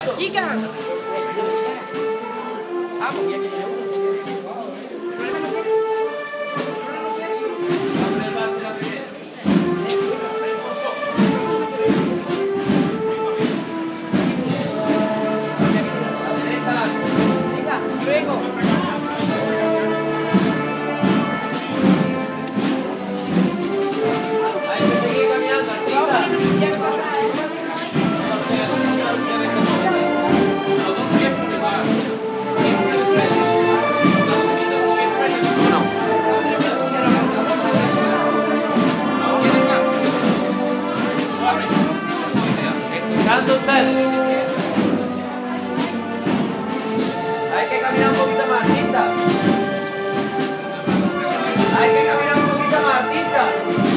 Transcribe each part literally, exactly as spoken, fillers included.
Chica. Vamos, ya que tiene uno. Luego. Hay que seguir caminando, artista. Escuchando ustedes. Hay que caminar un poquito más, artista. Hay que caminar un poquito más, artista.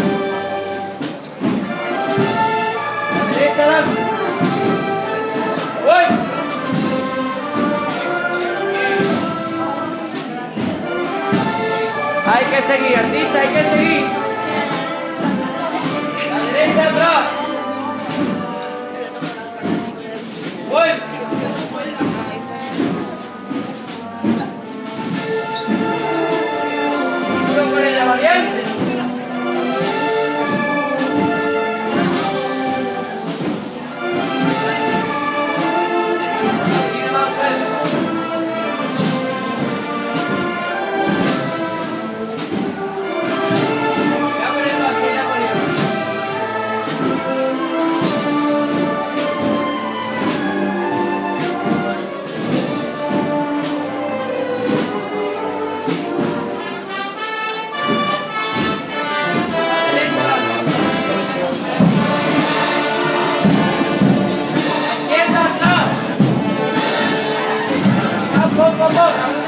La derecha, dame. ¡Voy! Hay que seguir, artista, hay que seguir. La derecha atrás. ¡Voy! ¡Duro con ella, valiente! Tiene más pelo. Ya con el vacío, ya con el Vamos, vamos, vamos.